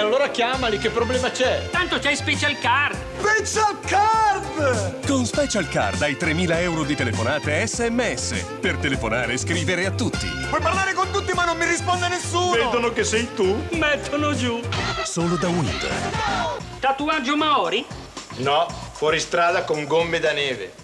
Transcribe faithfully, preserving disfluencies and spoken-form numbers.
allora chiamali, che problema c'è? Tanto c'hai Special Card. Special Card! Con Special Card hai tremila euro di telefonate e sms per telefonare e scrivere a tutti. Puoi parlare con tutti ma non mi risponde nessuno! Vedono che sei tu? Mettono giù. Solo da Wind. Tatuaggio Maori? No, fuori strada con gomme da neve.